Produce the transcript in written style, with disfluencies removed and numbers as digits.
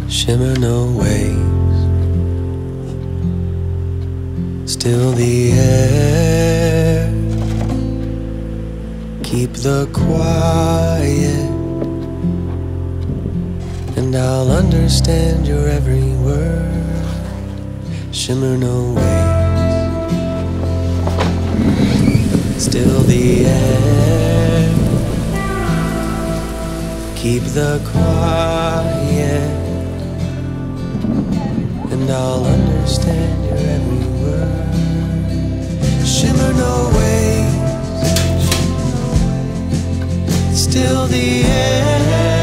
Shimmer no waves, still the air. Keep the quiet, and I'll understand your every word. Shimmer no waves, still the air. Keep the quiet, and I'll understand your every word. Shimmer no waves, still the air.